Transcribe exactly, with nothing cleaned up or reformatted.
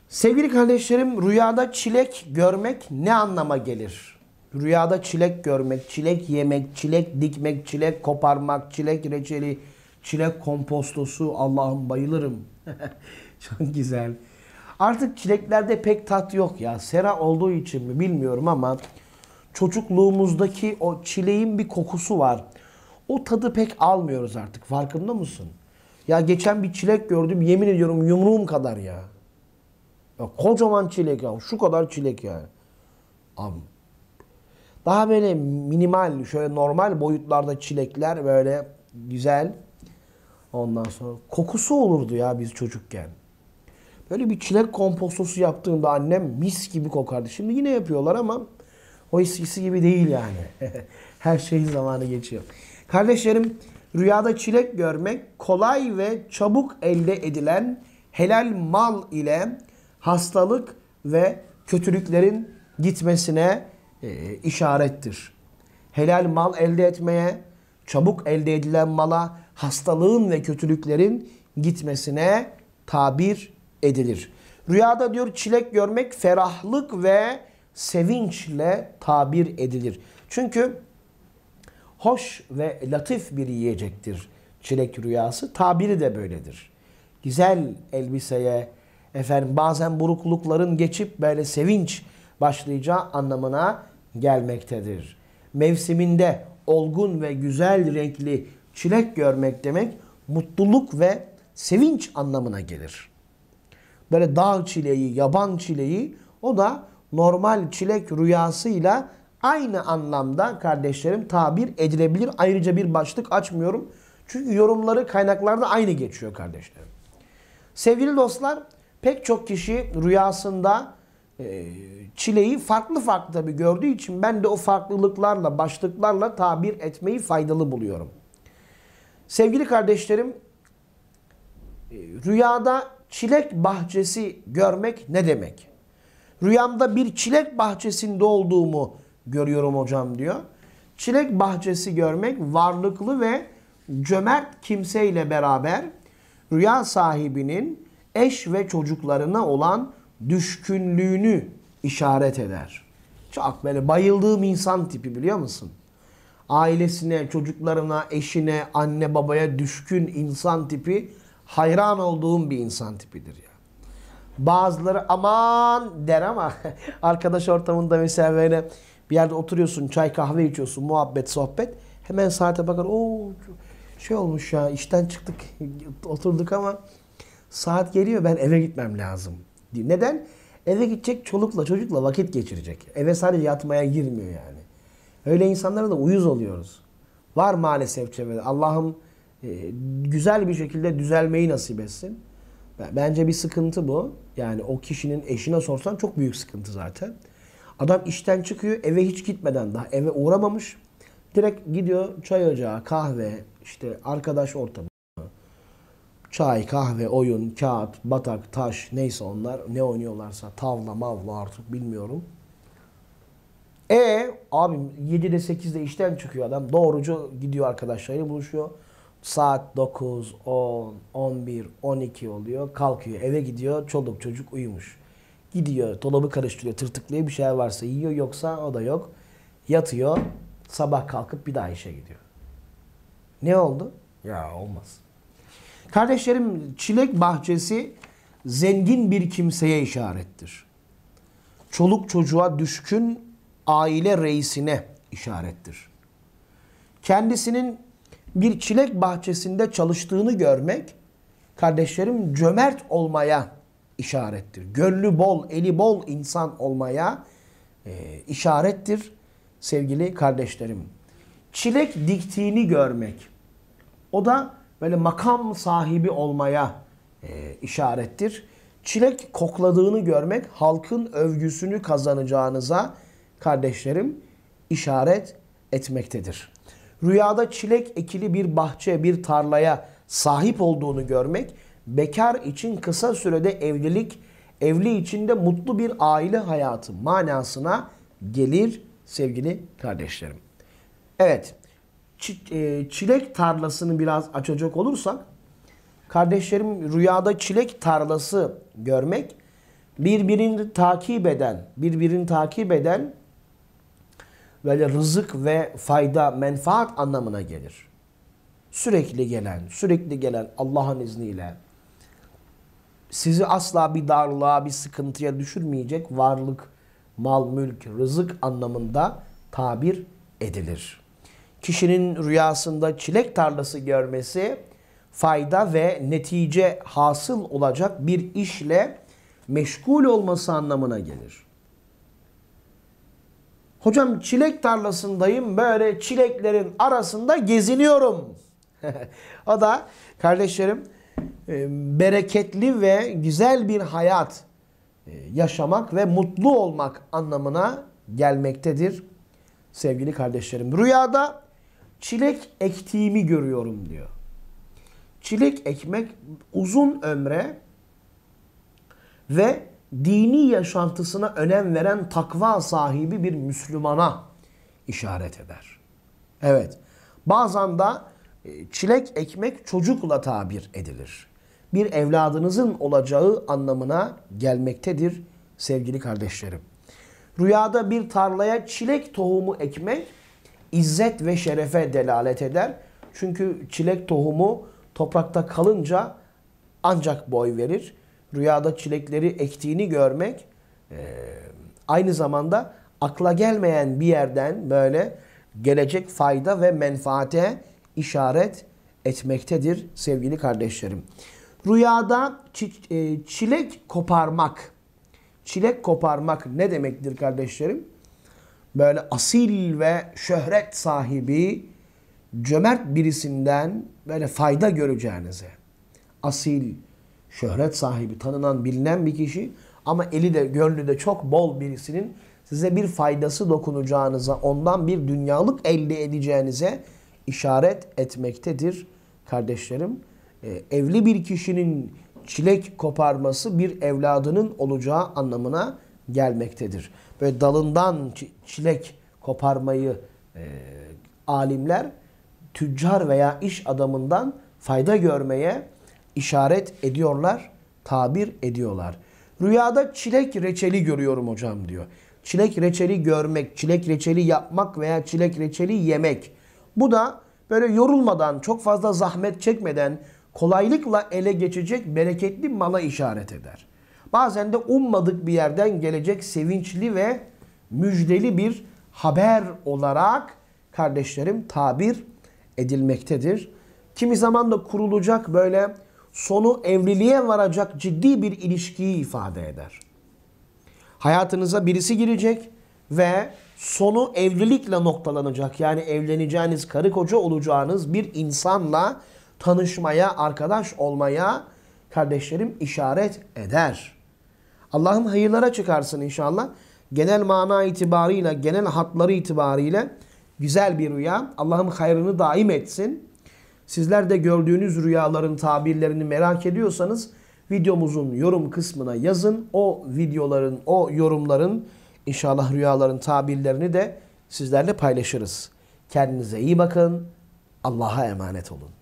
Sevgili kardeşlerim, rüyada çilek görmek ne anlama gelir? Rüyada çilek görmek, çilek yemek, çilek dikmek, çilek koparmak, çilek reçeli, çilek kompostosu. Allah'ım bayılırım. Çok güzel. Artık çileklerde pek tat yok ya. Sera olduğu için mi bilmiyorum ama çocukluğumuzdaki o çileğin bir kokusu var. O tadı pek almıyoruz artık. Farkında mısın? Ya geçen bir çilek gördüm. Yemin ediyorum yumruğum kadar ya. Ya kocaman çilek ya. Şu kadar çilek yani. Abi. Daha böyle minimal, şöyle normal boyutlarda çilekler böyle güzel. Ondan sonra kokusu olurdu ya biz çocukken. Böyle bir çilek kompostosu yaptığında annem mis gibi kokardı. Şimdi yine yapıyorlar ama o eskisi gibi değil yani. Her şeyin zamanı geçiyor. Kardeşlerim, rüyada çilek görmek kolay ve çabuk elde edilen helal mal ile hastalık ve kötülüklerin gitmesine e, işarettir. Helal mal elde etmeye, çabuk elde edilen mala hastalığın ve kötülüklerin gitmesine tabir edilir. Rüyada diyor çilek görmek ferahlık ve sevinçle tabir edilir. Çünkü hoş ve latif bir yiyecektir çilek rüyası. Tabiri de böyledir. Güzel elbiseye, efendim bazen buruklukların geçip böyle sevinç başlayacağı anlamına gelmektedir. Mevsiminde olgun ve güzel renkli çilek görmek demek mutluluk ve sevinç anlamına gelir. Böyle dağ çileği, yaban çileği, o da normal çilek rüyasıyla aynı anlamda kardeşlerim tabir edilebilir. Ayrıca bir başlık açmıyorum. Çünkü yorumları kaynaklarda aynı geçiyor kardeşlerim. Sevgili dostlar, pek çok kişi rüyasında e, çileği farklı farklı tabii gördüğü için ben de o farklılıklarla, başlıklarla tabir etmeyi faydalı buluyorum. Sevgili kardeşlerim, e, rüyada çilek bahçesi görmek ne demek? Rüyamda bir çilek bahçesinde olduğumu görüyorum hocam diyor. Çilek bahçesi görmek varlıklı ve cömert kimseyle beraber rüya sahibinin eş ve çocuklarına olan düşkünlüğünü işaret eder. Çok böyle bayıldığım insan tipi, biliyor musun? Ailesine, çocuklarına, eşine, anne babaya düşkün insan tipi, hayran olduğum bir insan tipidir ya. Bazıları aman der ama arkadaş ortamında mesela böyle bir yerde oturuyorsun, çay kahve içiyorsun, muhabbet, sohbet. Hemen saate bakar, o şey olmuş ya, işten çıktık, oturduk ama saat geliyor, ben eve gitmem lazım. Neden? Eve gidecek, çolukla çocukla vakit geçirecek. Eve sadece yatmaya girmiyor yani. Öyle insanlara da uyuz oluyoruz. Var maalesef çevrede. Allah'ım e, güzel bir şekilde düzelmeyi nasip etsin. Bence bir sıkıntı bu. Yani o kişinin eşine sorsan çok büyük sıkıntı zaten. Adam işten çıkıyor, eve hiç gitmeden, daha eve uğramamış. Direkt gidiyor çay ocağı, kahve, işte arkadaş ortamı. Çay, kahve, oyun, kağıt, batak, taş, neyse onlar ne oynuyorlarsa, tavla, mavla artık bilmiyorum. E abi yedide sekizde işten çıkıyor adam. Doğrucu gidiyor arkadaşlarıyla buluşuyor. Saat dokuz, on, on bir, on iki oluyor. Kalkıyor, eve gidiyor. Çoluk çocuk uyumuş. Gidiyor, dolabı karıştırıyor, tırtıklıyor, bir şey varsa yiyor, yoksa o da yok. Yatıyor, sabah kalkıp bir daha işe gidiyor. Ne oldu? Ya olmaz. Kardeşlerim, çilek bahçesi zengin bir kimseye işarettir. Çoluk çocuğa düşkün aile reisine işarettir. Kendisinin bir çilek bahçesinde çalıştığını görmek, kardeşlerim, cömert olmaya işarettir. Gönlü bol, eli bol insan olmaya e, işarettir sevgili kardeşlerim. Çilek diktiğini görmek, o da böyle makam sahibi olmaya e, işarettir. Çilek kokladığını görmek, halkın övgüsünü kazanacağınıza kardeşlerim işaret etmektedir. Rüyada çilek ekili bir bahçe, bir tarlaya sahip olduğunu görmek, bekar için kısa sürede evlilik, evli için de mutlu bir aile hayatı manasına gelir sevgili kardeşlerim. Evet, çilek tarlasını biraz açacak olursak, kardeşlerim, rüyada çilek tarlası görmek, birbirini takip eden, birbirini takip eden böyle rızık ve fayda, menfaat anlamına gelir. Sürekli gelen, sürekli gelen Allah'ın izniyle sizi asla bir darlığa, bir sıkıntıya düşürmeyecek varlık, mal, mülk, rızık anlamında tabir edilir. Kişinin rüyasında çilek tarlası görmesi, fayda ve netice hasıl olacak bir işle meşgul olması anlamına gelir. Hocam çilek tarlasındayım, böyle çileklerin arasında geziniyorum. O da kardeşlerim bereketli ve güzel bir hayat yaşamak ve mutlu olmak anlamına gelmektedir sevgili kardeşlerim. Rüyada çilek ektiğimi görüyorum diyor. Çilek ekmek uzun ömre ve dini yaşantısına önem veren takva sahibi bir Müslümana işaret eder. Evet, bazen de çilek ekmek çocukla tabir edilir. Bir evladınızın olacağı anlamına gelmektedir sevgili kardeşlerim. Rüyada bir tarlaya çilek tohumu ekmek izzet ve şerefe delalet eder. Çünkü çilek tohumu toprakta kalınca ancak boy verir. Rüyada çilekleri ektiğini görmek e, aynı zamanda akla gelmeyen bir yerden böyle gelecek fayda ve menfaate işaret etmektedir sevgili kardeşlerim. Rüyada çilek koparmak. Çilek koparmak ne demektir kardeşlerim? Böyle asil ve şöhret sahibi, cömert birisinden böyle fayda göreceğinize. Asil, şöhret sahibi, tanınan, bilinen bir kişi ama eli de gönlü de çok bol birisinin size bir faydası dokunacağınıza, ondan bir dünyalık elde edeceğinize işaret etmektedir kardeşlerim. Ee, evli bir kişinin çilek koparması bir evladının olacağı anlamına gelmektedir. Böyle dalından çilek koparmayı e, alimler tüccar veya iş adamından fayda görmeye işaret ediyorlar, tabir ediyorlar. Rüyada çilek reçeli görüyorum hocam diyor. Çilek reçeli görmek, çilek reçeli yapmak veya çilek reçeli yemek. Bu da böyle yorulmadan, çok fazla zahmet çekmeden kolaylıkla ele geçecek bereketli mala işaret eder. Bazen de ummadık bir yerden gelecek sevinçli ve müjdeli bir haber olarak kardeşlerim tabir edilmektedir. Kimi zaman da kurulacak böyle sonu evliliğe varacak ciddi bir ilişkiyi ifade eder. Hayatınıza birisi girecek ve sonu evlilikle noktalanacak. Yani evleneceğiniz, karı koca olacağınız bir insanla tanışmaya, arkadaş olmaya kardeşlerim işaret eder. Allah'ım hayırlara çıkarsın inşallah. Genel mana itibarıyla, genel hatları itibariyle güzel bir rüya. Allah'ım hayrını daim etsin. Sizler de gördüğünüz rüyaların tabirlerini merak ediyorsanız videomuzun yorum kısmına yazın. O videoların, o yorumların inşallah rüyaların tabirlerini de sizlerle paylaşırız. Kendinize iyi bakın. Allah'a emanet olun.